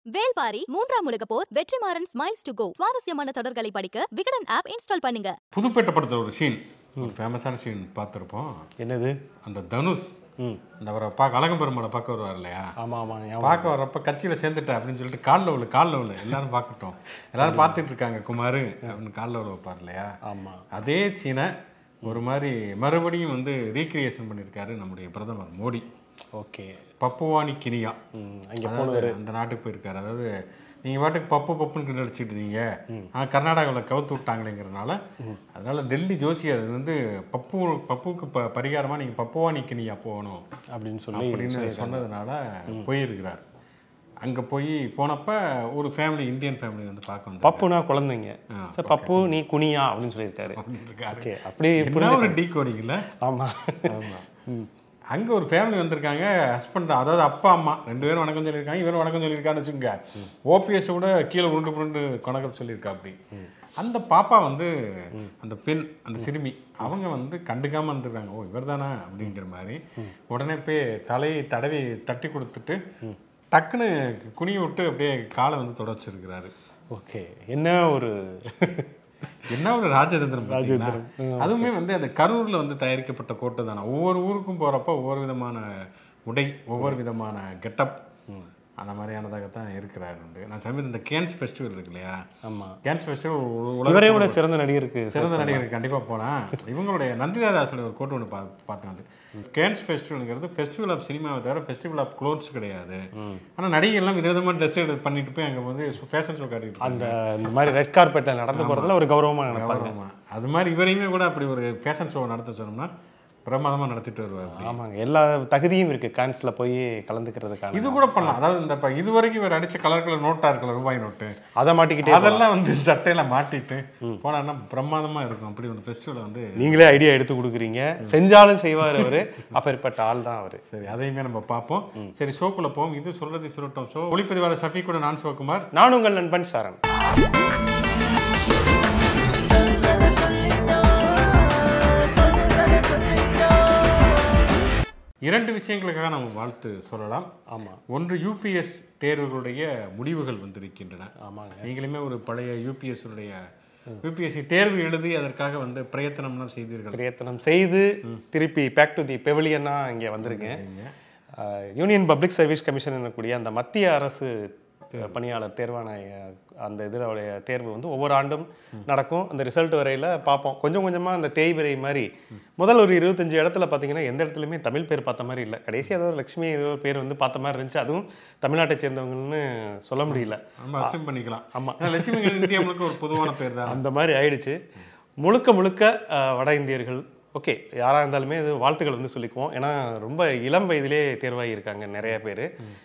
வேல்பாரி மூன்றாம் உலக போர் வெற்றிமாறன் ஸ்மைல்ஸ் டு கோ சுவாரஸ்யமான தொடர்களை படிக்க விகடன் ஆப் இன்ஸ்டால் பண்ணுங்க. புதுப்பேட்டை படத்தில் ஒரு சீன், ஒரு ஃபேமஸான சீன் பார்த்துருப்போம். என்னது? அந்த தனுஷ் இந்த அவரை பார்க்க அழகம் பெருமாளை பார்க்க வருவார் இல்லையா? ஆமாம் ஆமாம். பார்க்க வரப்ப கட்சியில் சேர்ந்துட்டேன் அப்படின்னு சொல்லிட்டு காலில் உள்ள எல்லாரும் பார்க்கட்டும், எல்லாரும் பார்த்துட்டு இருக்காங்க குமார் அப்படின்னு காலில் உள்ள வைப்பார் இல்லையா? ஆமாம். அதே சீனை ஒரு மாதிரி மறுபடியும் வந்து ரீக்ரியேஷன் பண்ணியிருக்காரு நம்முடைய பிரதமர் மோடி. ஓகே. பப்புவானி கினியா அங்கே போனவர் அந்த நாட்டுக்கு போயிருக்காரு. அதாவது நீங்கள் பாட்டுக்கு பப்புன்னு கிட்ட அடிச்சுட்டு இருந்தீங்க, ஆனால் கர்நாடகாவில் கவுத்து விட்டாங்களேங்கிறதுனால அதனால டெல்லி ஜோசியர் வந்து பப்புவுக்கு பரிகாரமாக நீங்கள் பப்புவானி கினியா போகணும் அப்படின்னு சொன்னதுனால போயிருக்கிறார். அங்கே போனப்ப ஒரு ஃபேமிலி, இந்தியன் ஃபேமிலி வந்து பார்க்க வந்து பப்புனா குழந்தைங்க. சார் பப்பு நீ குனியா அப்படின்னு சொல்லியிருக்காரு. ஓகே, அப்படி ஒரு டீ கோடிங்கல்ல. ஆமாம் ஆமாம். அங்கே ஒரு ஃபேமிலி வந்திருக்காங்க, ஹஸ்பண்ட், அதாவது அப்பா அம்மா ரெண்டு பேரும் வணக்கம் சொல்லியிருக்காங்க. இவரும் வணக்கம் சொல்லியிருக்கான்னு வச்சுக்கோங்க. ஓபிஎஸ் விட கீழே உருண்டு வணக்கம் சொல்லியிருக்கா. அப்படி அந்த பாப்பா வந்து அந்த பெண், அந்த சிறுமி, அவங்க வந்து கண்டுக்காமல் இருந்துருக்காங்க. ஓ இவர் தானே அப்படிங்கிற மாதிரி உடனே போய் தலையை தடவி தட்டி கொடுத்துட்டு டக்குன்னு குனிய விட்டு அப்படியே காலை வந்து தொடச்சிருக்கிறாரு. ஓகே, என்ன ஒரு ராஜதந்திரம். அதுவுமே வந்து அந்த கரூரில் வந்து தயாரிக்கப்பட்ட கோட்டை தானே. ஒவ்வொரு ஊருக்கும் போகிறப்ப ஒவ்வொரு விதமான உடை, ஒவ்வொரு விதமான கெட்டப், அந்த மாதிரியானதாகத்தான் இருக்கிறார். வந்து நான் சமீபத்தில் இந்த கேன்ஸ் ஃபெஸ்டிவல் இருக்கு இல்லையா? ஆமாம், கேன்ஸ் ஃபெஸ்டிவல் உலக சிறந்த நடிகருக்கு கண்டிப்பாக போனேன். இவங்களுடைய நந்திதாதாஸோட ஒரு கோட்டு ஒன்று பார்த்தேன். வந்து கேன்ஸ் ஃபெஸ்டிவல்ங்கிறது ஃபெஸ்டிவல் ஆஃப் சினிமாவை தவிர ஃபெஸ்டிவல் ஆஃப் க்ளோத்ஸ் கிடையாது. ஆனால் நடிகைகள்லாம் விதவிதமான ட்ரெஸ் எடுத்து பண்ணிட்டு போய் அங்கே வந்து ஃபேஷன் ஷோ காட்டிட்டு இந்த மாதிரி ரெட் கார்பெட்டில் நடந்து போகிறதுல ஒரு கௌரவமாக நினைப்பாங்க. அது மாதிரி இவரையுமே கூட அப்படி ஒரு ஃபேஷன் ஷோ நடத்த சொன்னோம்னா பிரமாதமாக நடத்திட்டு வருவார். ஆமாங்க, எல்லா தகுதியும் இருக்குது கேன்ஸில் போய் கலந்துக்கிறதுக்கான. இது கூட பண்ணலாம். அதாவது இந்த இது வரைக்கும் இவர் அடித்த கலர் நோட்டாக இருக்கல, ரூபாய் நோட்டு, அதை மாட்டிக்கிட்டே அதெல்லாம் வந்து சட்டையில மாட்டிட்டு போனான்னா பிரமாதமாக இருக்கும். அப்படி ஒரு ஃபெஸ்டிவல் வந்து நீங்களே ஐடியா எடுத்து கொடுக்குறீங்க, செஞ்சாலும் செய்வார் அவர். அப்பேற்பட்ட ஆள் தான் அவர். சரி, அதையுமே நம்ம பார்ப்போம். சரி, ஷோக்குள்ள போவோம். இது சொல்றது சுருட்டம் ஷோ. ஒளிப்பதிவாளர் ஷஃபி கூட நான் சிவகுமார், நான் உங்கள் நண்பன் சரண். இரண்டு விஷயங்களுக்காக நம்ம வாழ்த்து சொல்லலாம். ஆமாம். ஒன்று, யூபிஎஸ் தேர்வுகளுடைய முடிவுகள் வந்திருக்கின்றன. ஆமாங்க. நீங்களுமே ஒரு பழைய யூபிஎஸ்சி தேர்வு எழுதி அதற்காக வந்து பிரயத்தனம் செய்து திருப்பி பேக் டு தி பெவிலியனாக இங்கே வந்திருக்கேன். யூனியன் பப்ளிக் சர்வீஸ் கமிஷன் என்னக்கூடிய அந்த மத்திய அரசு பணியாளர் தேர்வான அந்த இதோடைய தேர்வு வந்து ஒவ்வொரு ஆண்டும் நடக்கும். அந்த ரிசல்ட் வரையில் பார்ப்போம். கொஞ்சம் கொஞ்சமாக அந்த தேய்விரை மாதிரி முதல் ஒரு 25 இடத்துல பார்த்தீங்கன்னா எந்த இடத்துலையுமே தமிழ் பேர் பார்த்த மாதிரி இல்லை. கடைசி ஏதோ ஒரு லட்சுமி ஏதோ ஒரு பேர் வந்து பார்த்த மாதிரி இருந்துச்சு. அதுவும் தமிழ்நாட்டை சேர்ந்தவங்கன்னு சொல்ல முடியல. பண்ணிக்கலாம். ஆமாம், லட்சுமி இந்தியா முழுக்க ஒரு பொதுவான பேர் தான். அந்த மாதிரி ஆயிடுச்சு. முழுக்க வட இந்தியர்கள். ஓகே, யாராக இருந்தாலுமே இது வாழ்த்துக்கள் வந்து சொல்லிக்குவோம். ஏன்னா ரொம்ப இளம் வயதிலே தேர்வாகி இருக்காங்க நிறைய பேர்.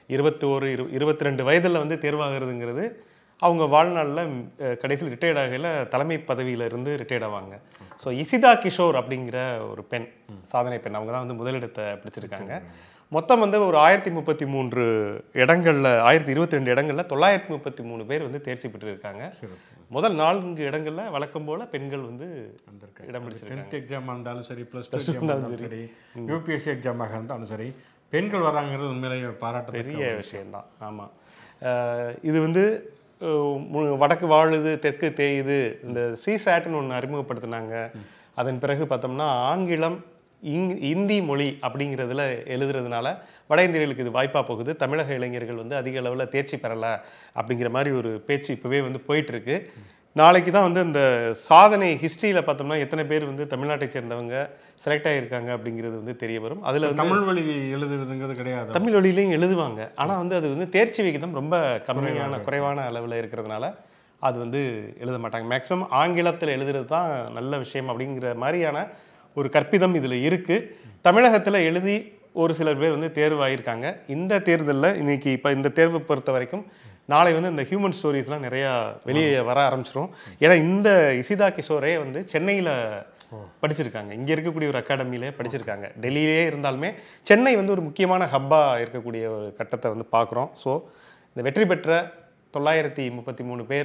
22 வயதில் வந்து தேர்வாகிறதுங்கிறது அவங்க வாழ்நாளில் கடைசியில் ரிட்டையர்ட் ஆகல தலைமை பதவியில் இருந்து ரிட்டையர்ட் ஆவாங்க. ஸோ இசிதா கிஷோர் அப்படிங்கிற ஒரு பெண், சாதனை பெண், அவங்க தான் வந்து முதலிடத்தை பிடிச்சிருக்காங்க. மொத்தம் வந்து ஒரு 1033 இடங்களில் 1022 இடங்களில் 933 பேர் வந்து தேர்ச்சி பெற்றிருக்காங்க. முதல் 4 இடங்களில் வழக்கம் போல பெண்கள் வந்து இடம் பிடிச்சிருக்காங்க. 10th எக்ஸாமாக இருந்தாலும் சரி, +2 இருந்தாலும் சரி, யூபிஎஸ்சி எக்ஸாமாக இருந்தாலும் சரி, பெண்கள் வராங்கிறது உண்மையிலேயே பாராட்ட பெரிய விஷயம்தான். ஆமாம், இது வந்து வடக்கு வாழுது தெற்கு தேயுது, இந்த சிசாட்னு ஒன்று அறிமுகப்படுத்தினாங்க. அதன் பிறகு பார்த்தோம்னா ஆங்கிலம் இந்தி மொழி அப்படிங்கிறதுல எழுதுறதுனால வட இந்தியர்களுக்கு இது வாய்ப்பாக போகுது. தமிழக இளைஞர்கள் வந்து அதிக அளவில் தேர்ச்சி பெறலை அப்படிங்கிற மாதிரி ஒரு பேச்சு இப்போவே வந்து போயிட்டுருக்கு. நாளைக்கு தான் வந்து இந்த சாதனை ஹிஸ்ட்ரியில் பார்த்தோம்னா எத்தனை பேர் வந்து தமிழ்நாட்டை சேர்ந்தவங்க செலக்ட் ஆகியிருக்காங்க அப்படிங்கிறது வந்து தெரிய வரும். அதில் வந்து தமிழ் வழி எழுதுறதுங்கிறது கிடையாது. தமிழ் வழியிலையும் எழுதுவாங்க, ஆனால் வந்து அது வந்து தேர்ச்சி விகிதம் ரொம்ப குறைவான அளவில் இருக்கிறதுனால அது வந்து எழுத மாட்டாங்க. மேக்ஸிமம் ஆங்கிலத்தில் எழுதுறது தான் நல்ல விஷயம் அப்படிங்கிற மாதிரியான ஒரு கற்பிதம் இதில் இருக்குது. தமிழகத்தில் எழுதி ஒரு சிலர் பேர் வந்து தேர்வாகியிருக்காங்க. இந்த தேர்தலில் இன்னைக்கு இப்போ இந்த தேர்வை பொறுத்த வரைக்கும் நாளை வந்து இந்த ஹியூமன் ஸ்டோரிஸ்லாம் நிறையா வெளியே வர ஆரம்பிச்சிடும். ஏன்னா இந்த இசிதா கிஷோரே வந்து சென்னையில் படிச்சிருக்காங்க. இங்கே இருக்கக்கூடிய ஒரு அகாடமியிலே படிச்சிருக்காங்க. டெல்லியிலே இருந்தாலுமே சென்னை வந்து ஒரு முக்கியமான ஹப்பாக இருக்கக்கூடிய ஒரு கட்டத்தை வந்து பார்க்குறோம். ஸோ இந்த வெற்றி பெற்ற 933 பேர்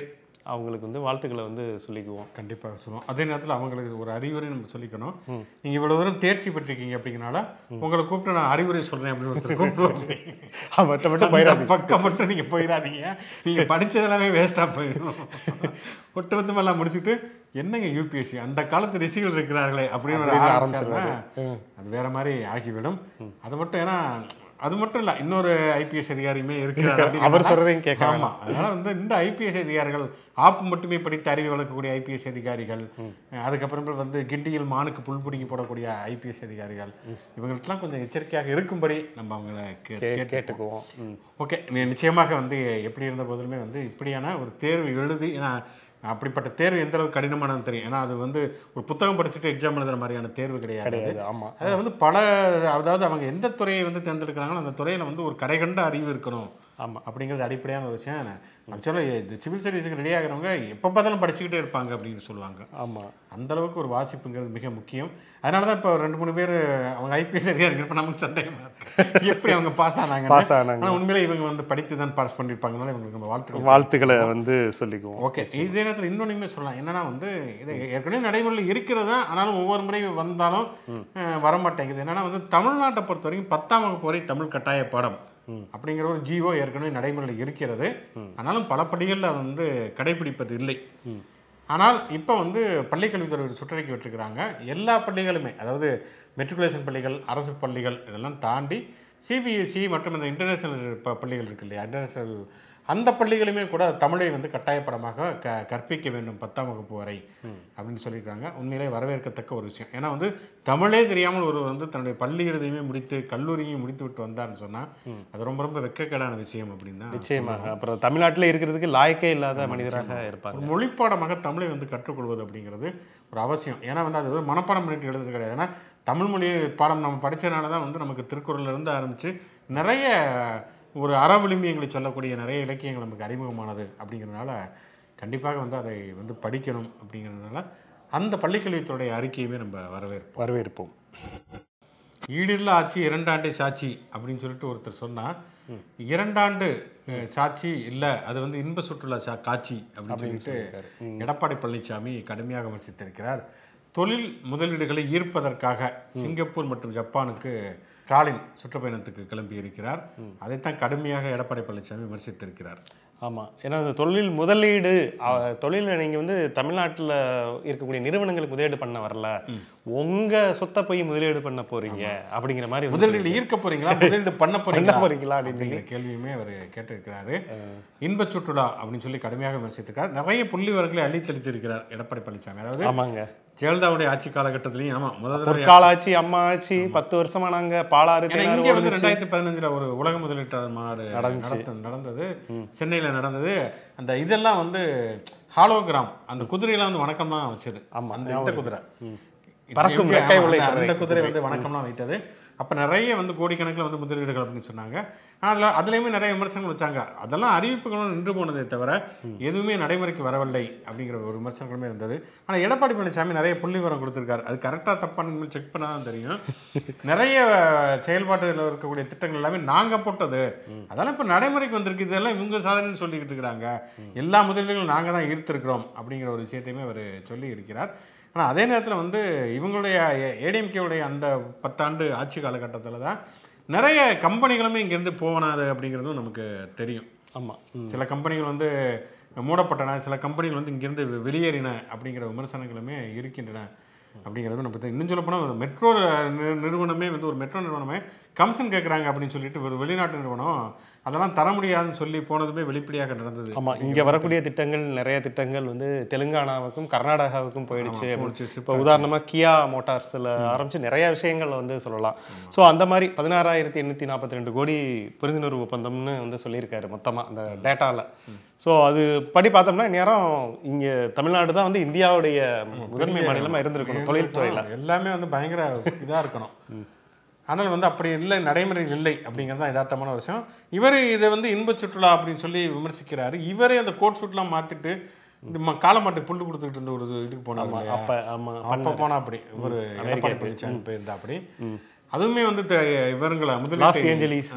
அவங்களுக்கு வந்து வாழ்த்துக்களை வந்து சொல்லிக்குவோம். கண்டிப்பாக சொல்லுவோம். அதே நேரத்தில் அவங்களுக்கு ஒரு அறிவுரை நம்ம சொல்லிக்கணும். நீங்கள் இவ்வளோ தூரம் தேர்ச்சி பெற்றிருக்கீங்க அப்படிங்கிறனால உங்களை கூப்பிட்டு நான் அறிவுரை சொல்கிறேன் அப்படின்னு ஒருத்தர் கூப்பிட்டு அவர்கிட்ட மட்டும் போயிடாதீங்க, பக்கம் மட்டும் நீங்கள் போயிடாதீங்க, நீங்கள் படித்ததெல்லாமே வேஸ்ட்டாக போயிடும். ஒட்டுமொத்தமெல்லாம் முடிச்சுட்டு என்னங்க யூபிஎஸ்சி அந்த காலத்து ரிஷிகள் இருக்கிறார்களே அப்படின்னு ஆரம்பிச்சாருன்னா அது வேற மாதிரி ஆகிவிடும். அது மட்டும் ஏன்னா அது மட்டும் இல்லை, இன்னொரு ஐபிஎஸ் அதிகாரியுமே இருக்கிறார், அவர் சொல்றதையும் கேட்கலாமா. அதனால வந்து இந்த ஐபிஎஸ் அதிகாரிகள் ஆப்பு மட்டுமே படித்து அறிவு வளர்க்கக்கூடிய ஐபிஎஸ் அதிகாரிகள், அதுக்கப்புறம் வந்து கிண்டியில் மானுக்கு புல் பிடிங்கி போடக்கூடிய ஐபிஎஸ் அதிகாரிகள், இவங்களுக்கெல்லாம் கொஞ்சம் எச்சரிக்கையாக இருக்கும்படி நம்ம அவங்கள கேட்டுக்குவோம். ஓகே, நிச்சயமாக வந்து எப்படி இருந்த போதிலுமே வந்து இப்படியான ஒரு தேர்வு எழுதி, ஏன்னா அப்படிப்பட்ட தேர்வு எந்த அளவுக்கு கடினமானது தெரியும். ஏன்னா அது வந்து ஒரு புத்தகம் படிச்சுட்டு எக்ஸாம் எழுதுற மாதிரியான தேர்வு கிடையாது. ஆமாம், அதில் வந்து அதாவது அவங்க எந்த துறையை வந்து தேர்ந்தெடுக்கிறாங்களோ அந்த துறையில் வந்து ஒரு கரைகண்ட அறிவு இருக்கணும். ஆமாம், அப்படிங்கிறது அடிப்படையான ஒரு விஷயம். ஆக்சுவலாக இந்த சிவில் சர்வீஸுக்கு ரெடி ஆகிறவங்க எப்போ பார்த்தாலும் படிச்சுக்கிட்டே இருப்பாங்க அப்படின்னு சொல்லுவாங்க. ஆமாம், அந்தளவுக்கு ஒரு வாசிப்புங்கிறது மிக முக்கியம். அதனால தான் இப்போ 2-3 பேர் அவங்க ஐபிஎஸ் அதிகாரிகள் இப்போ நமக்கு சந்தேகமாக இருக்குது எப்படி அவங்க பாஸ் ஆனாங்க. ஆனால் உண்மையிலே இவங்க வந்து படித்து தான் பாஸ் பண்ணியிருப்பாங்கனால இவங்களுக்கு நம்ம வாழ்த்துக்களை வந்து சொல்லிக்குவோம். ஓகே, இதே நேரத்தில் இன்னொன்றுமே சொல்லலாம். என்னன்னா வந்து இது ஏற்கனவே நடைமுறையில் இருக்கிறதா, ஆனாலும் ஒவ்வொரு முறை வந்தாலும் வரமாட்டேங்குது. என்னன்னா வந்து தமிழ்நாட்டை பொறுத்த வரைக்கும் 10ஆம் வகுப்பு வரை தமிழ் கட்டாய பாடம் அப்படிங்கிற ஒரு ஜிஓ ஏற்கனவே நடைமுறையில் இருக்கிறது. ஆனாலும் பல பள்ளிகளில் அது வந்து கடைபிடிப்பது இல்லை. ஆனால் இப்போ வந்து பள்ளிக்கல்வித்துறை ஒரு சுற்றறிக்கை விட்டுருக்கிறாங்க. எல்லா பள்ளிகளுமே, அதாவது மெட்ரிகுலேஷன் பள்ளிகள், அரசு பள்ளிகள் இதெல்லாம் தாண்டி சிபிஎஸ்சி மற்றும் இந்த இன்டர்நேஷ்னல் பள்ளிகள் இருக்கு இல்லையா, இன்டர்நேஷ்னல் அந்த பள்ளிகளுமே கூட தமிழை வந்து கட்டாயப்படமாக கற்பிக்க வேண்டும் 10ஆம் வகுப்பு வரை அப்படின்னு சொல்லியிருக்காங்க. உண்மையிலே வரவேற்கத்தக்க ஒரு விஷயம். ஏன்னா வந்து தமிழே தெரியாமல் ஒருவர் வந்து தன்னுடைய பள்ளி இறுதியுமே முடித்து கல்லூரியும் முடித்து விட்டு வந்தார்னு சொன்னால் அது ரொம்ப ரொம்ப வெட்கக்கேடான விஷயம் அப்படின்னு தான். நிச்சயமாக அப்புறம் தமிழ்நாட்டில் இருக்கிறதுக்கு லாயக்கே இல்லாத மனிதராக இருப்பாங்க. மொழிப்பாடமாக தமிழை வந்து கற்றுக்கொள்வது அப்படிங்கிறது ஒரு அவசியம். ஏன்னா வந்து அது வந்து மனப்பாடம் பண்ணிட்டு எழுதுறது கிடையாது. ஏன்னா தமிழ் மொழி பாடம் நம்ம படித்ததுனால தான் வந்து நமக்கு திருக்குறளிலிருந்து ஆரம்பித்து நிறைய ஒரு அறவிளிம்பியங்களை சொல்லக்கூடிய நிறைய இலக்கியங்கள் நமக்கு அறிமுகமானது. அப்படிங்கிறதுனால கண்டிப்பாக வந்து அதை வந்து படிக்கணும். அப்படிங்கிறதுனால அந்த பள்ளிக்கல்வித்துறைய அறிக்கையுமே நம்ம வரவேற்போம். ஈடில்லா ஆட்சி 2 ஆண்டே சாட்சி அப்படின்னு சொல்லிட்டு ஒருத்தர் சொன்னால், 2 ஆண்டு சாட்சி இல்லை, அது வந்து இன்ப சுற்றுலா காட்சி அப்படின்னு சொல்லிட்டு எடப்பாடி பழனிசாமி கடுமையாக விமர்சித்திருக்கிறார். தொழில் முதலீடுகளை ஈர்ப்பதற்காக சிங்கப்பூர் மற்றும் ஜப்பானுக்கு ஸ்டாலின் சுற்றுப்பயணத்துக்கு கிளம்பி இருக்கிறார். அதைத்தான் கடுமையாக எடப்பாடி பழனிசாமி விமர்சித்திருக்கிறார். ஆமாம், ஏன்னா அந்த தொழில் முதலீடு, தொழிலில் நீங்கள் வந்து தமிழ்நாட்டில் இருக்கக்கூடிய நிறுவனங்களுக்கு முதலீடு பண்ண வரல, உங்கள் சொத்தை போய் முதலீடு பண்ண போகிறீங்க அப்படிங்கிற மாதிரி, முதலீடு ஈர்க்க போகிறீங்களா, முதலீடு பண்ண போகிறீங்களா அப்படிங்கிற கேள்வியுமே அவர் கேட்டிருக்கிறாரு. இன்ப சுற்றுலா அப்படின்னு சொல்லி கடுமையாக விமர்சித்திருக்கார். நிறைய புள்ளி விவரங்களை அள்ளித்தளித்திருக்கிறார் எடப்பாடி பழனிசாமி. அதாவது ஆமாங்க, ஜெயலலிதாவுடைய ஆட்சி காலகட்டத்திலையும் ஆமா முதல் ஆட்சி, அம்மா ஆட்சி 10 வருஷமா நாங்க பாலாறு இங்கே வந்து 2015 ஒரு உலக முதலீட்டாளர் மாநாடு நடந்தது, சென்னையில் நடந்தது. அந்த இதெல்லாம் வந்து ஹாலோகிராம், அந்த குதிரையெல்லாம் வந்து வணக்கம்லாம் வச்சது. ஆமா, அந்த குதிரை பறக்கும் அந்த குதிரை வந்து வணக்கம்லாம் வைத்தது. அப்போ நிறைய வந்து கோடிக்கணக்கில் வந்து முதலீடுகள் அப்படின்னு சொன்னாங்க. ஆனால் அதுலேயுமே நிறைய விமர்சனங்கள் வச்சாங்க. அதெல்லாம் அறிவிப்புகளும் நின்று போனதை தவிர எதுவுமே நடைமுறைக்கு வரவில்லை அப்படிங்கிற ஒரு விமர்சனங்களுமே இருந்தது. ஆனால் எடப்பாடி பழனிசாமி நிறைய புள்ளி விவரம் கொடுத்துருக்காரு. அது கரெக்டாக தப்பானு செக் பண்ண தான் தெரியும். நிறைய செயல்பாட்டில் இருக்கக்கூடிய திட்டங்கள் எல்லாமே நாங்கள் போட்டது, அதெல்லாம் இப்போ நடைமுறைக்கு வந்திருக்கு, இதெல்லாம் இவங்க சாதனைன்னு சொல்லிக்கிட்டு இருக்கிறாங்க, எல்லா முதலீடுகளும் நாங்கள் தான் ஈர்த்திருக்கிறோம் அப்படிங்கிற ஒரு விஷயத்தையுமே அவர் சொல்லி இருக்கிறார். ஆனால் அதே நேரத்தில் வந்து இவங்களுடைய ஏடிஎம்கேவுடைய அந்த 10 ஆண்டு ஆட்சி காலகட்டத்தில் தான் நிறைய கம்பெனிகளுமே இங்கேருந்து போனாது அப்படிங்கிறதும் நமக்கு தெரியும். ஆமாம், சில கம்பெனிகள் வந்து மூடப்பட்டன, சில கம்பெனிகள் வந்து இங்கேருந்து வெளியேறின அப்படிங்கிற விமர்சனங்களுமே இருக்கின்றன அப்படிங்கிறது நமக்கு இன்னும் சொல்ல போனால் மெட்ரோ நிறுவனமே வந்து ஒரு மெட்ரோ நிறுவனமே கமிஷன் கேட்குறாங்க அப்படின்னு சொல்லிட்டு ஒரு வெளிநாட்டு நிறுவனம் அதெல்லாம் தர முடியாதுன்னு சொல்லி போனதுமே வெளிப்படையாக நடந்தது. ஆமாம், இங்கே வரக்கூடிய திட்டங்கள், நிறைய திட்டங்கள் வந்து தெலுங்கானாவுக்கும் கர்நாடகாவுக்கும் போயிடுச்சு. இப்போ உதாரணமாக கியா மோட்டார்ஸில் ஆரம்பித்து நிறைய விஷயங்கள் வந்து சொல்லலாம். ஸோ அந்த மாதிரி 16,842 கோடி புரிந்துணர்வு ஒப்பந்தம்னு வந்து சொல்லியிருக்காரு மொத்தமாக அந்த டேட்டாவில். ஸோ அது படி பார்த்தோம்னா நேரம் இங்கே தமிழ்நாடு தான் வந்து இந்தியாவுடைய முதன்மை மாநிலமாக இருந்திருக்கணும் தொழில்துறையில். எல்லாமே வந்து பயங்கர இதாக இருக்கணும். ஆனால் வந்து அப்படி இல்லை, நடைமுறையில் இல்லை அப்படிங்கிறது தான் யதார்த்தமான ஒரு விஷயம். இவர் இதை வந்து இன்ப சுற்றுலா அப்படின்னு சொல்லி விமர்சிக்கிறாரு. இவரே அந்த கோட் சூட்லாம் மாற்றிட்டு இந்த காலமாட்டுக்கு புல்லு கொடுத்துக்கிட்டு இருந்த ஒரு இதுக்கு போனாங்க. அப்போ போனால் அப்படி ஒரு எடப்பாடி பழனிசாமி போயிருந்தா அப்படி அதுவுமே வந்து இவருங்களை லாஸ் ஏஞ்சலிஸ்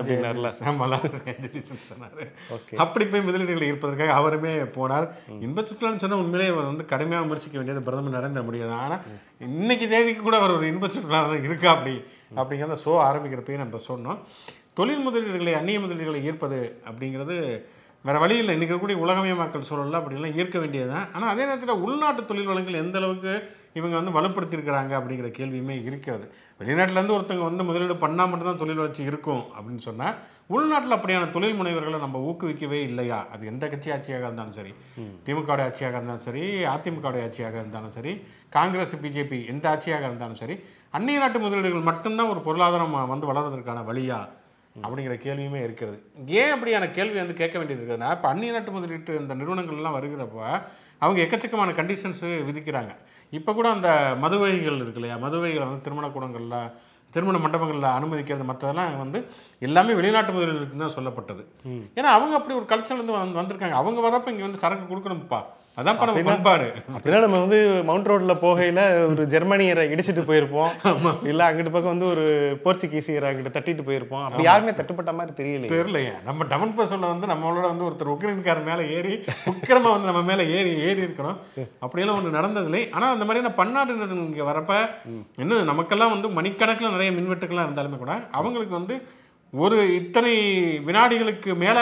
சொன்னார். அப்படி போய் முதலீடுகளை ஈர்ப்பதற்காக அவருமே போனார். இன்ப சுற்றுலான்னு சொன்னால் உண்மையிலேயே வந்து கடுமையாக விமர்சிக்க வேண்டியது பிரதமர் நரேந்திர மோடி தான். ஆனால் இன்னைக்கு தேதிக்கு கூட அவர் ஒரு இன்ப சுற்றுலா தான் இருக்கா அப்படிங்கிறத ஷோ ஆரம்பிக்கிறப்பையும் நம்ம சொன்னோம். தொழில் முதலீடுகளை அந்நிய முதலீடுகளை ஈர்ப்பது அப்படிங்கிறது வேறு வழி இல்லை. இன்றைக்கி இருக்கக்கூடிய உலகமயமாக்கல் சூழலில் அப்படிலாம் ஈர்க்க வேண்டியது தான். ஆனால் அதே நேரத்தில் உள்நாட்டு தொழில் வளங்கள் எந்த அளவுக்கு இவங்க வந்து வலுப்படுத்தியிருக்கிறாங்க அப்படிங்கிற கேள்வியுமே இருக்கிறது. வெளிநாட்டிலேருந்து ஒருத்தவங்க வந்து முதலீடு பண்ணால் மட்டும்தான் தொழில் வளர்ச்சி இருக்கும் அப்படின்னு சொன்னால் உள்நாட்டில் அப்படியான தொழில் முனைவர்களை நம்ம ஊக்குவிக்கவே இல்லையா? அது எந்த கட்சி ஆட்சியாக இருந்தாலும் சரி, திமுகவுடைய ஆட்சியாக இருந்தாலும் சரி, அதிமுகவுடைய ஆட்சியாக இருந்தாலும் சரி, காங்கிரஸ் பிஜேபி எந்த ஆட்சியாக இருந்தாலும் சரி, அந்நிய நாட்டு முதலீடுகள் மட்டும்தான் ஒரு பொருளாதாரம் வந்து வளர்வதற்கான வழியா அப்படிங்கிற கேள்வியுமே இருக்கிறது. ஏன் அப்படியான கேள்வி வந்து கேட்க வேண்டியது இருக்குதுன்னா, இப்போ அந்நிய நாட்டு முதலீட்டு இந்த நிறுவனங்கள்லாம் வருகிறப்ப அவங்க எக்கச்சக்கமான கண்டிஷன்ஸு விதிக்கிறாங்க. இப்போ கூட அந்த மதுவகைகள் இருக்கு இல்லையா, மதுவகைகளை வந்து திருமண மண்டபங்களில் அனுமதிக்கிறது மற்றதெல்லாம் வந்து எல்லாமே வெளிநாட்டு முதலீடுகளுக்கு தான் சொல்லப்பட்டது. ஏன்னா அவங்க அப்படி ஒரு கல்ச்சர்லேருந்து வந்திருக்காங்க. அவங்க வரப்போ இங்கே வந்து சரக்கு கொடுக்கணும்ப்பா, அதான் நம்ம பண்பாடு. அப்படின்னா நம்ம வந்து மவுண்ட் ரோட்ல போகையில ஒரு ஜெர்மனியரை இடிச்சிட்டு போயிருப்போம், இல்லை அங்கிட்டு பக்கம் வந்து ஒரு போர்ச்சுகீசியரை அங்கிட்டு தட்டிட்டு போயிருப்போம். அப்படி யாருமே தட்டுப்பட்ட மாதிரி தெரியலையே. நம்ம டவுன் பர்சனில் வந்து நம்மளோட வந்து ஒருத்தர் உக்ரைன்காரர் மேலே ஏறி உக்கிரமாக வந்து நம்ம மேலே ஏறி இருக்கணும். அப்படியெல்லாம் ஒன்று நடந்ததில்லை. ஆனால் அந்த மாதிரியான பன்னாட்டு இங்கே வரப்ப இன்னும் நமக்கெல்லாம் வந்து மணிக்கணக்கில் நிறைய மின்வெட்டுக்கெல்லாம் இருந்தாலுமே கூட அவங்களுக்கு வந்து ஒரு இத்தனை வினாடிகளுக்கு மேலே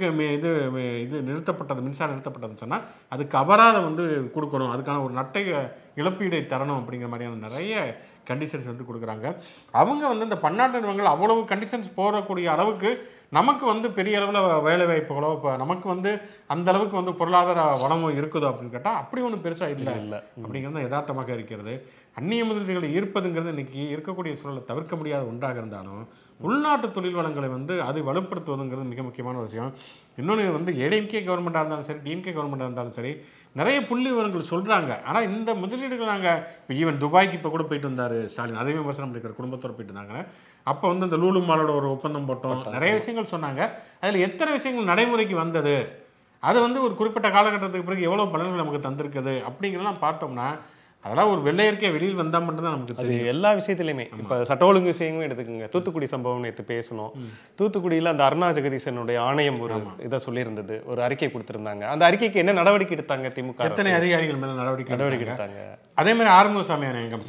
இது நிறுத்தப்பட்டது, மின்சாரம் நிறுத்தப்பட்டதுன்னு சொன்னால் அதுக்கு அபராதம் வந்து கொடுக்கணும், அதுக்கான ஒரு நட்டை இழப்பீடை தரணும் அப்படிங்கிற மாதிரியான நிறைய கண்டிஷன்ஸ் வந்து கொடுக்குறாங்க. அவங்க வந்து இந்த பன்னாட்டு நிறுவனங்கள் அவ்வளவு கண்டிஷன்ஸ் போடக்கூடிய அளவுக்கு நமக்கு வந்து பெரிய அளவில் வேலை வாய்ப்புகளோ இப்போ நமக்கு வந்து அந்த அளவுக்கு வந்து பொருளாதார வளமோ இருக்குதோ அப்படின்னு கேட்டால் அப்படி ஒன்றும் பெருசாக இல்லை அப்படிங்கிறது யதார்த்தமாக இருக்கிறது. அந்நிய முதலீடுகளை ஈர்ப்பதுங்கிறது இன்றைக்கி இருக்கக்கூடிய சூழலை தவிர்க்க முடியாத ஒன்றாக இருந்தாலும் உள்நாட்டு தொழில் வளங்களை வந்து அது வலுப்படுத்துவதுங்கிறது மிக முக்கியமான ஒரு விஷயம். இன்னொன்று வந்து ஏடிஎம்கே கவர்மெண்ட்டாக இருந்தாலும் சரி, டிஎம்கே கவர்மெண்ட்டாக இருந்தாலும் சரி, நிறைய புள்ளி விவரங்கள் சொல்கிறாங்க. ஆனால் இந்த முதலீடுகள் நாங்கள் இப்போ ஈவன் துபாய்க்கு இப்போ கூட போயிட்டு வந்தார் ஸ்டாலின், அதே விமர்சனம் இருக்கிற குடும்பத்தோடு போயிட்டு இருந்தாங்க. அப்போ வந்து இந்த லூலு மாலோட ஒரு ஒப்பந்தம் போட்டோம், நிறைய விஷயங்கள் சொன்னாங்க. அதில் எத்தனை விஷயங்கள் நடைமுறைக்கு வந்தது, அது வந்து ஒரு குறிப்பிட்ட காலகட்டத்துக்கு பிறகு எவ்வளோ பலன்கள் நமக்கு தந்திருக்குது அப்படிங்கிறதெல்லாம் பார்த்தோம்னா அதெல்லாம் ஒரு வெள்ளையற்கே வெளியில் வந்தால் மட்டும்தான் நமக்கு தெரியும். எல்லா விஷயத்துலையுமே இப்போ சட்ட ஒழுங்கு விஷயங்களும் எடுத்துக்கோங்க. தூத்துக்குடி சம்பவம் நேற்று பேசணும். தூத்துக்குடியில் அந்த அருணா ஜெகதீசனுடைய ஆணையம் ஒரு இதை சொல்லியிருந்தது, ஒரு அறிக்கை கொடுத்துருந்தாங்க. அந்த அறிக்கைக்கு என்ன நடவடிக்கை எடுத்தாங்க திமுக? எத்தனை அதிகாரிகள் மேலே நடவடிக்கை எடுத்தாங்க? அதே மாதிரி ஆறுமுகசாமி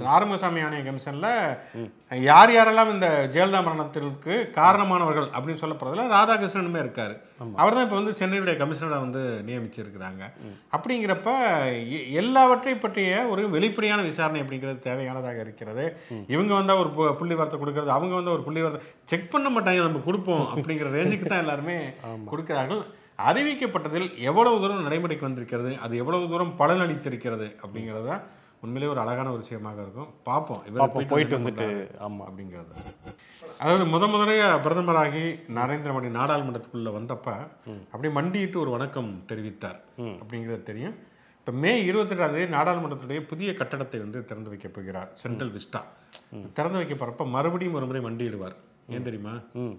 ஆணைய கமிஷனில் யார் யாரெல்லாம் இந்த ஜெயலலிதா மரணத்திற்கு காரணமானவர்கள் அப்படின்னு சொல்லப்படுறதுல ராதாகிருஷ்ணனுமே இருக்கார். அவர் தான் இப்போ வந்து சென்னையுடைய கமிஷனரை வந்து நியமிச்சிருக்கிறாங்க. அப்படிங்கிறப்ப எல்லாவற்றை பற்றிய ஒரு வெளிப்படையான விசாரணை அப்படிங்கிறது தேவையானதாக இருக்கிறது. இவங்க வந்தால் ஒரு புள்ளி வார்த்தை கொடுக்கறது, அவங்க வந்து ஒரு புள்ளி வார்த்தை செக் பண்ண மாட்டாங்க, நம்ம கொடுப்போம் அப்படிங்கிற ரேஞ்சுக்கு தான் எல்லாருமே கொடுக்கிறார்கள். அறிவிக்கப்பட்டதில் எவ்வளவு தூரம் நடைமுறைக்கு வந்திருக்கிறது, அது எவ்வளவு தூரம் பலனளித்திருக்கிறது அப்படிங்கிறது தான் உண்மையிலே ஒரு அழகான ஒரு விஷயமாக இருக்கும். பார்ப்போம் இவர் போயிட்டு வந்துட்டு ஆமாம் அப்படிங்கிறது. அதாவது முதலையாக பிரதமராகி நரேந்திர மோடி நாடாளுமன்றத்துக்குள்ளே வந்தப்ப அப்படி மண்டிட்டு ஒரு வணக்கம் தெரிவித்தார் அப்படிங்கிறது தெரியும். இப்போ மே 28 நாடாளுமன்றத்துடைய புதிய கட்டடத்தை வந்து திறந்து வைக்க போகிறார், சென்ட்ரல் விஸ்டா. திறந்து வைக்க போகிறப்ப மறுபடியும் ஒரு முறை மண்டியிடுவார். ஏன் தெரியுமா?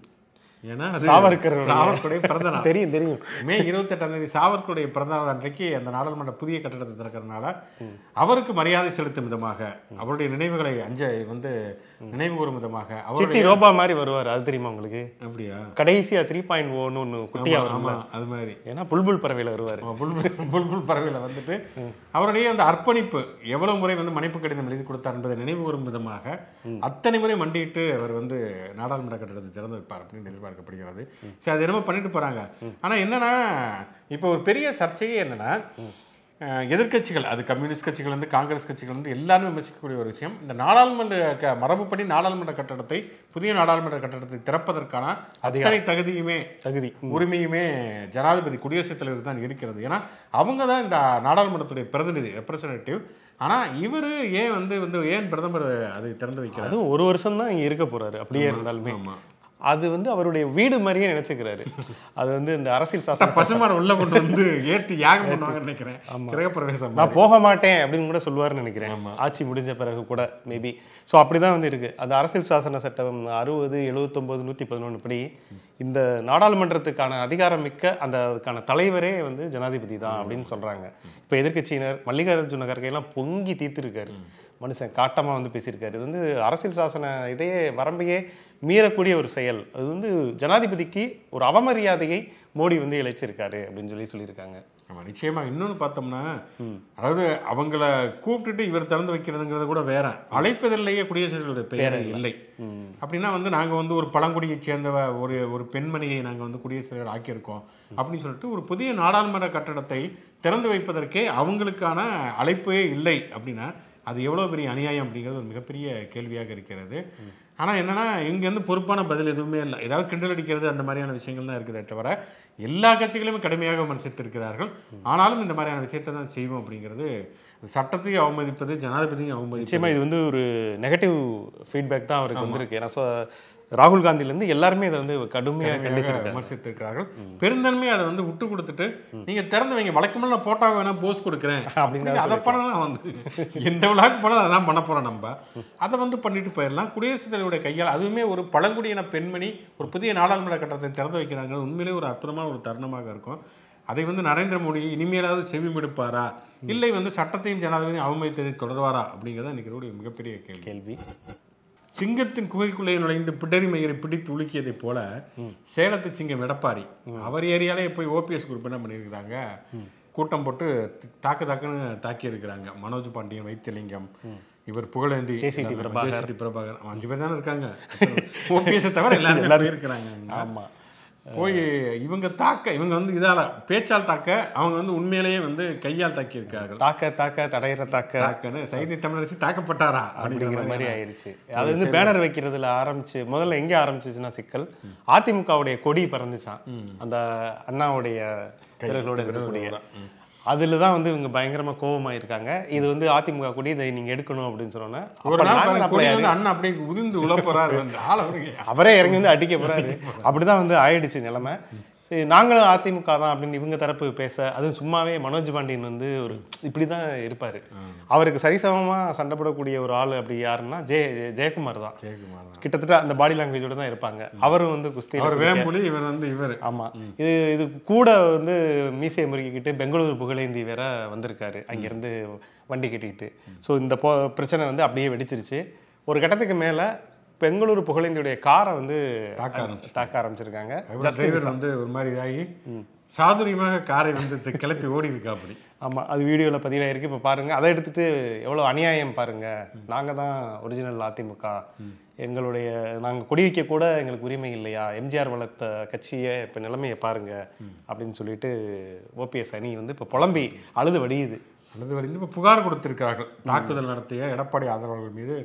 ஏன்னா சாவர்கருடைய பிறந்த நாள் தெரியும். மே 28 சாவர்கருடைய பிறந்த நாள் அன்றைக்கு அந்த நாடாளுமன்ற புதிய கட்டடத்தை திறக்கிறதுனால அவருக்கு மரியாதை செலுத்தும் விதமாக, அவருடைய நினைவுகளை வந்து நினைவு கூறும் விதமாக சிட்டி ரோபா மாதிரி வருவார். அது தெரியுமா உங்களுக்கு? அப்படியா? கடைசியா 3.0 குட்டியா வருமா? அது மாதிரி. ஏன்னா புல்புல் பறவையில் வருவார். புல்புல் பறவையில் வந்துட்டு அவருடைய அந்த அர்ப்பணிப்பு எவ்வளவு முறை வந்து மன்னிப்பு கடிதம் எழுதி கொடுத்தார் என்பதை நினைவு கூறும் விதமாக அத்தனை முறை மண்டிட்டு அவர் வந்து நாடாளுமன்ற கட்டடத்தை திறந்து வைப்பார் அப்படின்னு எதிர்பார்க்கப்படுகிறது. சரி, அது என்னமோ பண்ணிட்டு போறாங்க. ஆனா என்னன்னா இப்போ ஒரு பெரிய சர்ச்சையே என்னன்னா, எதிர்கட்சிகள், அது கம்யூனிஸ்ட் கட்சிகள் வந்து காங்கிரஸ் கட்சிகள் வந்து எல்லாரும் விமர்சிக்கக்கூடிய ஒரு விஷயம், இந்த நாடாளுமன்ற மரபுப்படி நாடாளுமன்ற கட்டடத்தை, புதிய நாடாளுமன்ற கட்டடத்தை திறப்பதற்கான அத்தனை உரிமையுமே ஜனாதிபதி குடியரசுத் தலைவருக்கு தான் இருக்கிறது. ஏன்னா அவங்க தான் இந்த நாடாளுமன்றத்துடைய பிரதிநிதி, ரெப்ரசன்டேட்டிவ். ஆனால் இவர் ஏன் பிரதமர் அதை திறந்து வைக்கிறார்? அதுவும் ஒரு வருஷம் தான் இங்கே இருக்க போறாரு. அப்படியே இருந்தாலுமே அது வந்து அவருடைய வீடு மாதிரியே நினைச்சுக்கிறாரு. அது வந்து இந்த அரசியல் சாசன பசுமாட உள்ள கொண்டு வந்து ஏற்றி யாகம் பண்ணுவாங்கன்னு நினைக்கிறேன். கிரகப்பிரவேசம் நான் போக மாட்டேன் அப்படின்னு கூட சொல்லுவாருன்னு நினைக்கிறேன், ஆட்சி முடிஞ்ச பிறகு கூட மேபி. ஸோ அப்படிதான் வந்து இருக்கு. அந்த அரசியல் சாசன சட்டம் 60, 79, 111 படி இந்த நாடாளுமன்றத்துக்கான அதிகாரம் மிக்க அதுக்கான தலைவரே வந்து ஜனாதிபதி தான் அப்படின்னு சொல்றாங்க. இப்போ எதிர்கட்சியினர் மல்லிகார்ஜுன கர்கே எல்லாம் பொங்கி தீர்த்திருக்காரு. மனுஷன் காட்டமாக வந்து பேசியிருக்காரு. இது வந்து அரசியல் சாசன இதையே வரம்பையே மீறக்கூடிய ஒரு செயல். அது வந்து ஜனாதிபதிக்கு ஒரு அவமரியாதையை மோடி வந்து இழைச்சிருக்காரு அப்படின்னு சொல்லியிருக்காங்க. ஆமாம், நிச்சயமாக. இன்னொன்று பார்த்தோம்னா, அதாவது அவங்கள கூப்பிட்டுட்டு இவர் திறந்து வைக்கிறதுங்கிறது கூட வேற. அழைப்பதிலேயே குடியரசுத் தலைவருடைய பெயர் இல்லை. அப்படின்னா வந்து நாங்கள் வந்து ஒரு பழங்குடியை சேர்ந்த ஒரு பெண்மணியை நாங்கள் வந்து குடியரசுத் தலைவர் ஆக்கியிருக்கோம் அப்படின்னு சொல்லிட்டு ஒரு புதிய நாடாளுமன்ற கட்டடத்தை திறந்து வைப்பதற்கே அவங்களுக்கான அழைப்பே இல்லை அப்படின்னா அது எவ்வளோ பெரிய அநியாயம் அப்படிங்கிறது ஒரு மிகப்பெரிய கேள்வியாக இருக்கிறது. ஆனால் என்னென்னா இங்கேருந்து பொறுப்பான பதில் எதுவுமே இல்லை. ஏதாவது கிண்டல் அடிக்கிறது அந்த மாதிரியான விஷயங்கள் தான் இருக்குதே தவிர எல்லா கட்சிகளுமே கடுமையாக விமர்சித்திருக்கிறார்கள். ஆனாலும் இந்த மாதிரியான விஷயத்தை தான் செய்வோம் அப்படிங்கிறது சட்டத்தையும் அவமதிப்பது, ஜனாதிபதியும் அவமதிப்பது. நிச்சயமாக இது வந்து ஒரு நெகட்டிவ் ஃபீட்பேக் தான் அவருக்கு வந்திருக்கு. ஏன்னா ராகுல் காந்திலேருந்து எல்லாருமே இதை வந்து கடுமையாக விமர்சித்திருக்கிறார்கள். பெருந்தன்மையை அதை வந்து விட்டு கொடுத்துட்டு நீங்கள் திறந்து வைங்க, வழக்கமாக நான் போட்டோ வேணா போஸ் கொடுக்குறேன் அப்படின்னு அதை பண்ணலாம். வந்து எந்த விழாக்கு போனால் அதான் பண்ண போகிறோம். நம்ம அதை வந்து பண்ணிட்டு போயிடலாம். குடியரசுத் தலைவருடைய கையால் அதுவுமே ஒரு பழங்குடியின பெண்மணி ஒரு புதிய நாடாளுமன்ற கட்டடத்தை திறந்து வைக்கிறாங்க. உண்மையிலே ஒரு அற்புதமான ஒரு தருணமாக இருக்கும். அதை வந்து நரேந்திர மோடி இனிமேலாவது செவிமெடுப்பாரா, இல்லை வந்து சட்டத்தையும் ஜனாதிபதியும் அவமதித்ததை தொடர்வாரா அப்படிங்கிறத இன்னைக்கு மிகப்பெரிய கேள்வி. சிங்கத்தின் குகைக்குள்ளே நுழைந்து பிடரி மயிரை பிடித்து உலுக்கியதை போல சேலத்து சிங்கம் எடப்பாடி அவர் ஏரியாலே போய் ஓபிஎஸ் குரூப் என்ன பண்ணியிருக்கிறாங்க, கூட்டம் போட்டு தாக்குன்னு தாக்கி இருக்கிறாங்க. மனோஜ் பாண்டியன், வைத்தியலிங்கம், இவர் புகழேந்தி, ஜேசிடி பிரபாகர் 5 பேர் தானே இருக்காங்க. ஓபிஎஸ் தவிர எல்லாரும் இருக்கிறாங்க. ஆமாம், போய் இவங்க வந்து இதால் பேச்சால் தாக்க அவங்க வந்து உண்மையிலேயே வந்து கையால் தாக்கி இருக்கார்கள். தாக்கன்னு சைதை தமிழரசி தாக்கப்பட்டாரா அப்படிங்கிற மாதிரி ஆயிடுச்சு. அது வந்து பேனர் வைக்கிறதுல ஆரம்பிச்சு முதல்ல எங்கே ஆரம்பிச்சிச்சுன்னா சிக்கல், அதிமுகவுடைய கொடி பறந்துச்சான் அந்த அண்ணாவுடைய இருக்கக்கூடிய. அதில் தான் வந்து இவங்க பயங்கரமாக கோபமாயிருக்காங்க. இது வந்து அதிமுக கொடி, இதை நீங்கள் எடுக்கணும் அப்படின்னு சொன்னோன்னா அண்ணா அப்படியே உதிர்ந்து உள்ள போறாரு, அவரே இறங்கி வந்து அடிக்க போறாரு. அப்படிதான் வந்து ஆயிடுச்சு நிலைமை. நாங்களும் அதிமுக தான் அப்படின்னு இவங்க தரப்பு பேச, அதுவும் சும்மாவே மனோஜ் பாண்டியன் வந்து ஒரு இப்படி தான் இருப்பார். அவருக்கு சரிசமமாக சண்டை போடக்கூடிய ஒரு ஆள் அப்படி யாருன்னா ஜெயக்குமார் தான். கிட்டத்தட்ட அந்த பாடி லாங்குவேஜோட தான் இருப்பாங்க. அவரும் வந்து குஸ்தி இவர். ஆமாம், இது கூட வந்து மீசையை முறுக்கிக்கிட்டு பெங்களூர் புகழேந்தி வேற வந்திருக்காரு அங்கேருந்து வண்டி கட்டிக்கிட்டு. ஸோ இந்த பிரச்சனை வந்து அப்படியே வெடிச்சிருச்சு. ஒரு கட்டத்துக்கு மேலே பெங்களூர் புகழேந்தியுடைய காரை வந்து தாக்க ஆரம்பிச்சிருக்காங்க. டிரைவர் வந்து ஒரு மாதிரி இதாகி சாதுரியமாக காரை வந்து கிளப்பி ஓடி இருக்கா அப்படி. ஆமாம், அது வீடியோவில் பதிவாயிருக்கு. இப்போ பாருங்கள், அதை எடுத்துகிட்டு எவ்வளோ அநியாயம் பாருங்கள், நாங்கள் தான் ஒரிஜினல் அதிமுக, நாங்கள் கொடி வைக்க கூட எங்களுக்கு உரிமை இல்லையா, எம்ஜிஆர் வளர்த்த கட்சியை இப்போ நிலைமையை பாருங்கள் அப்படின்னு சொல்லிட்டு ஓபிஎஸ் அணி வந்து இப்போ புலம்பி அழுது வடியுது. இப்போ புகார் கொடுத்திருக்கிறார்கள். தாக்குதல் நடத்திய எடப்பாடி ஆதரவாளர்கள் மீது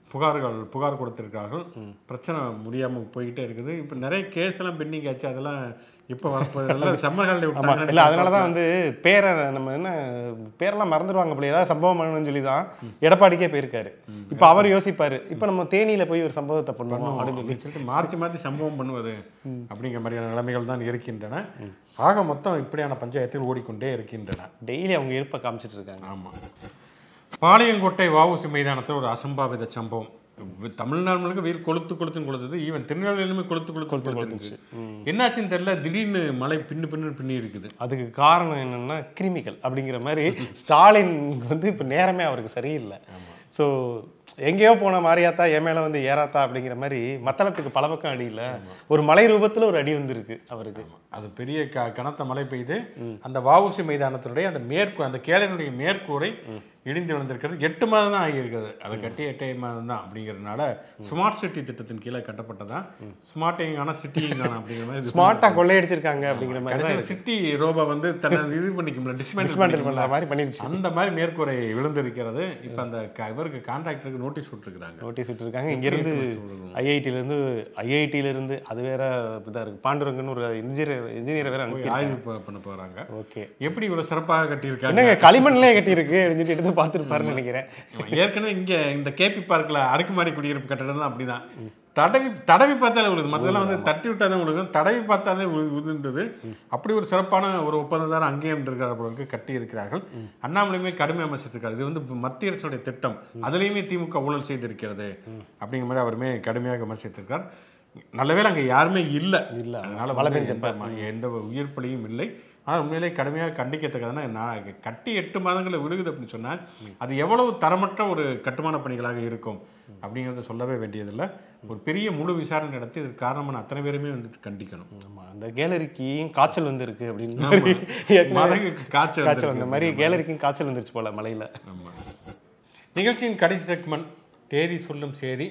புகார் கொடுத்திருக்கார்கள். பிரச்சனை முடியாமல் போய்கிட்டே இருக்குது. இப்போ நிறைய கேஸ் எல்லாம் பெண்டிங் ஆச்சு. அதெல்லாம் இப்போ வரப்போது சம்மர் ஹாலிடே விட்டாங்க. இல்லை, அதனால தான் வந்து பேரை நம்ம பேரெல்லாம் மறந்துடுவாங்க போல, ஏதாவது சம்பவம் பண்ணணும்னு சொல்லி தான் எடப்பாடிக்கே போயிருக்காரு. இப்போ அவர் யோசிப்பார், இப்போ நம்ம தேனியில் போய் ஒரு சம்பவத்தை பண்ணுவோம் அப்படின்னு சொல்லிட்டு மாற்றி சம்பவம் பண்ணுவது அப்படிங்கிற மாதிரியான நிலைமைகள் தான் இருக்கின்றன. ஆக மொத்தம் இப்படியான பஞ்சாயத்தில் ஓடிக்கொண்டே இருக்கின்றன. டெய்லி அவங்க இருப்பை காமிச்சிட்டு இருக்காங்க. ஆமாம், பாளையங்கோட்டை வஉசி மைதானத்தில் ஒரு அசம்பாவித சம்பவம். தமிழ்நாடு முழுக்க வெயில் கொளுத்துன்னு கொளுத்துது. ஈவன் திருநெல்வேலியுமே கொளுத்துச்சு. என்னாச்சுன்னு தெரியல, திடீர்னு மழை பின்னி இருக்குது. அதுக்கு காரணம் என்னன்னா கிருமிகள் அப்படிங்கிற மாதிரி ஸ்டாலின் வந்து இப்போ நேரமே அவருக்கு சரியில்லை. ஸோ எங்கேயோ போன மாரியாத்தா என் மேலே வந்து ஏறாத்தா அப்படிங்கிற மாதிரி மத்தளத்துக்கு பல பக்கம் அடியில் ஒரு மலை ரூபத்தில் ஒரு அடி வந்துருக்கு அவருக்கு. அது பெரிய கனத்த மழை பெய்து அந்த வஉசி மைதானத்தினுடைய அந்த கேளையினுடைய மேற்கூரை இடிந்து விழுந்திருக்கிறது. 8 மாதம் தான் ஆகியிருக்குது. அதை கட்டி 8 மாதம் தான். அப்படிங்கிறதுனால ஸ்மார்ட் சிட்டி திட்டத்தின் கீழே கட்டப்பட்டதான். ஸ்மார்ட்டிங்கான சிட்டிங்கான அப்படிங்கிற மாதிரி ஸ்மார்ட்டாக கொள்ளையடிச்சிருக்காங்க அப்படிங்கிற மாதிரி சிட்டி ரோபா வந்து தன்னை இது பண்ணிக்க முடியல, டிஸ்மேண்டில் பண்ணுற மாதிரி பண்ணிருச்சு. அந்த மாதிரி மேற்கூரை விழுந்திருக்கிறது. இப்போ அந்த இவருக்கு கான்ட்ராக்டருக்கு நோட்டீஸ் விட்டுருக்காங்க. இங்கேருந்து ஐஐடியிலிருந்து அது வேற இதாக இருக்குது. பாண்டுரங்கன்னு ஒரு இன்ஜினியர் வேற ஆய்வு பண்ண போகிறாங்க. ஓகே, எப்படி இவ்வளோ சிறப்பாக கட்டியிருக்காங்க, என்னங்க களிமண்லேயே கட்டியிருக்கு அப்படின்னு சொல்லிட்டு எடுத்து பார்த்துருப்பாருன்னு நினைக்கிறேன். ஏற்கனவே இங்கே இந்த கேபி பார்க்கில் அடுக்குமாடி குடியிருப்பு கட்டடம் அப்படிதான். தடவி பார்த்தாலே விழுது. மற்றதெல்லாம் வந்து தட்டி விட்டால் தான் விழுகும். தடவி பார்த்தாலே உதிர்ந்தது. அப்படி ஒரு சிறப்பான ஒரு ஒப்பந்ததாரம் அங்கேயும் இருந்திருக்கிற கட்டி இருக்கிறார்கள். அண்ணாமலையுமே கடுமை அமைச்சிருக்காரு. இது வந்து மத்திய அரசுடைய திட்டம், அதுலேயுமே திமுக ஊழல் செய்திருக்கிறது அப்படிங்கிற மாதிரி அவருமே கடுமையாக விமர்சித்திருக்கார். நல்லவேளை அங்கே யாருமே இல்லை. அதனால எந்த உயிர் பலியும் இல்லை. ஆனால் உண்மையிலே கடுமையாக கண்டிக்கத்தக்கதுன்னா நான் கட்டி 8 மாதங்களில் விழுகுது அப்படின்னு சொன்னால் அது எவ்வளவு தரமற்ற ஒரு கட்டுமான பணிகளாக இருக்கும் அப்படிங்கிறத சொல்லவே வேண்டியதில்லை. ஒரு பெரிய முழு விசாரணை நடத்தி இதுக்கு காரணமான அத்தனை பேருமே வந்து கண்டிக்கணும். ஆமாம், அந்த கேலரிக்கும் காய்ச்சல் வந்துருக்கு அப்படின்னு மதகுக்கு காய்ச்சல் அந்த மாதிரி கேலரிக்கும் காய்ச்சல் வந்துருச்சு போல மலையில். ஆமாம். நிகழ்ச்சியின் கடைசி செக்மெண்ட் தேதி சொல்லும் சேதி.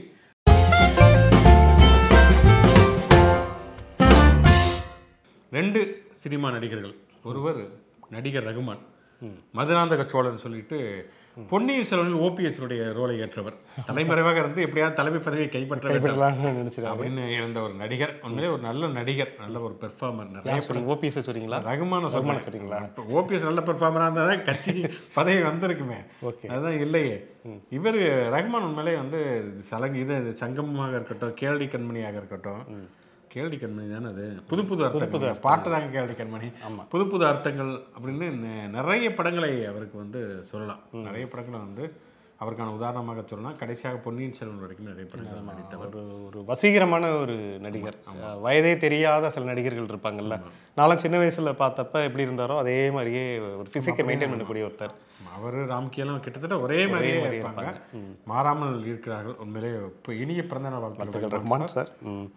ரெண்டு சினிமா நடிகர்கள், ஒருவர் நடிகர் ரகுமான், மதுராந்தக சோழன் சொல்லிட்டு பொன்னியின் செல்வனில் OPS ரோலை ஏற்றவர், தலைமறைவாக இருந்து எப்படியாவது தலைமை பதவியை கைப்பற்ற நினைச்சிருக்கேன் அப்படின்னு இருந்த ஒரு நடிகர். உண்மையிலே ஒரு நல்ல நடிகர், நல்ல ஒரு பெர்ஃபார்மர். நிறைய OPS சொல்றீங்களா? ரகுமான சொல்றீங்களா? OPS நல்ல பெர்ஃபார்மராக இருந்தால் தான் கட்சிக்கு பதவி வந்திருக்குமே. அதுதான் இல்லையே. இவர் ரகுமான் உண்மையிலே வந்து இது சங்கமமாக இருக்கட்டும், கேளடி கண்மணியாக இருக்கட்டும், கேளடி கண்மணி தானே அது, புது புது அர்த்தங்கள் பாட்டு தாங்க கேளடி கண்மணி, புது புது அர்த்தங்கள் அப்படின்னு நிறைய படங்களை அவருக்கு வந்து சொல்லலாம். நிறைய படங்களை வந்து அவருக்கான உதாரணமாக சொல்லலாம். கடைசியாக பொன்னியின் செல்வன் வரைக்கும் நிறைய படங்கள் நடித்தவர். ஒரு வசீகரமான ஒரு நடிகர். வயதே தெரியாத சில நடிகர்கள் இருப்பாங்கல்ல, நானும் சின்ன வயசுல பார்த்தப்ப எப்படி இருந்தாரோ அதே மாதிரியே ஒரு பிசிக்கை மெயின்டைன் பண்ணக்கூடிய ஒருத்தர். அவர் ராம்கியெல்லாம் கிட்டத்தட்ட ஒரே மாதிரியே இருப்பாங்க, மாறாமல் இருக்கிறார்கள். உண்மையிலே இப்போ இனிய பிறந்தநாள் வாழ்த்துக்கள் ரகுமான் சார்.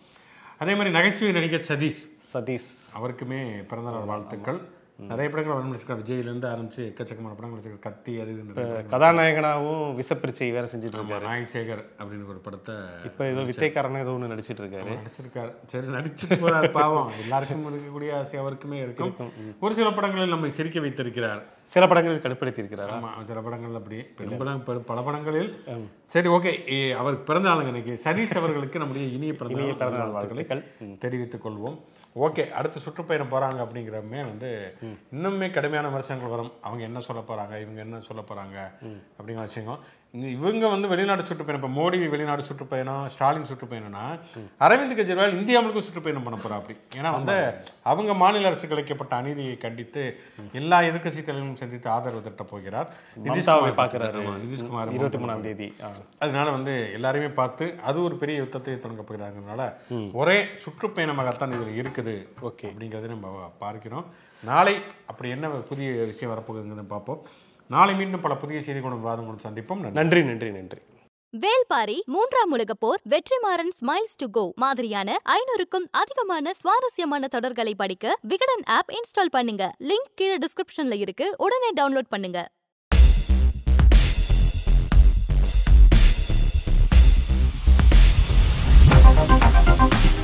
அதே மாதிரி நகைச்சுவை நடிகர் சதீஷ் அவருக்குமே பிறந்தநாள் வாழ்த்துக்கள். நிறைய படங்கள் அவர் நடிச்சிருக்காரு, விஜயிலேருந்து ஆரம்பிச்சு எக்கச்சக்கமான படங்கள் நடிச்சிருக்காரு. கத்தி அது கதாநாயகனாகவும் விசப்பிரிச்சை வேற செஞ்சுட்டு இருக்காரு. நாயசேகர் அப்படின்னு ஒரு படத்தை இப்போ ஏதோ வித்தைக்காரனா ஏதோ ஒன்று நடிச்சிருக்காரு. சரி, நடிச்சுட்டு போறாரு பாவம். எல்லாருக்கும் இருக்கக்கூடிய ஆசை அவருக்குமே இருக்கும். ஒரு சில படங்களில் நம்ம சிரிக்க வைத்திருக்கிறார், சில படங்களில் கடுப்படுத்தி இருக்கிறார். ஆமாம், சில படங்கள் அப்படி பல படங்களில். சரி, ஓகே, அவருக்கு பிறந்த நாளுங்க இன்னைக்கு. சதீஷ் அவர்களுக்கு நம்முடைய இனிய பிறந்தநாள் வாழ்த்துக்கள் தெரிவித்துக் கொள்வோம். ஓகே, அடுத்த சுற்றுப்பயணம் போகிறாங்க அப்படிங்கிறமே வந்து இன்னுமே கடுமையான விமர்சனங்கள் வரும். அவங்க என்ன சொல்ல போகிறாங்க, இவங்க என்ன சொல்ல போகிறாங்க அப்படிங்கிற விஷயம். இவங்க வந்து வெளிநாடு சுற்றுப்பயணம், இப்போ மோடி வெளிநாடு சுற்றுப்பயணம், ஸ்டாலின் சுற்றுப்பயணம்னா அரவிந்த் கெஜ்ரிவால் இந்தியா முழுக்க சுற்றுப்பயணம் பண்ண போகிறா அப்படி. ஏன்னா வந்து அவங்க மாநில அரசுக்கு அளிக்கப்பட்ட அநீதியை கண்டித்து எல்லா எதிர்க்கட்சி தலைவர்களும் சந்தித்து ஆதரவு திட்ட போகிறார். பார்க்குறாரு நிதிஷ்குமார் 23ஆம் தேதி. அதனால வந்து எல்லாருமே பார்த்து அது ஒரு பெரிய யுத்தத்தை தொடங்க போகிறாங்கனால ஒரே சுற்றுப்பயணமாகத்தான் இதில் இருக்குது. ஓகே, அப்படிங்கிறத நம்ம பார்க்கிறோம். நாளை அப்படி என்ன புதிய விஷயம் வரப்போகுதுன்னு பார்ப்போம். நாளை மீண்டும் பல புதிய செய்திகளுடன் விவாதங்களுடன் சந்திப்போம். நன்றி. வேல்பாரி 3ஆம் உலகப் போர், வெற்றிமாறன் ஸ்மைல்ஸ் டு கோ மாதிரியான 500க்கும் அதிகமான சுவாரஸ்யமான தொடர்களை படிக்க விகடன் ஆப் இன்ஸ்டால் பண்ணுங்க. லிங்க் கீழே டிஸ்கிரிப்ஷன்ல இருக்கு, உடனே டவுன்லோட் பண்ணுங்க.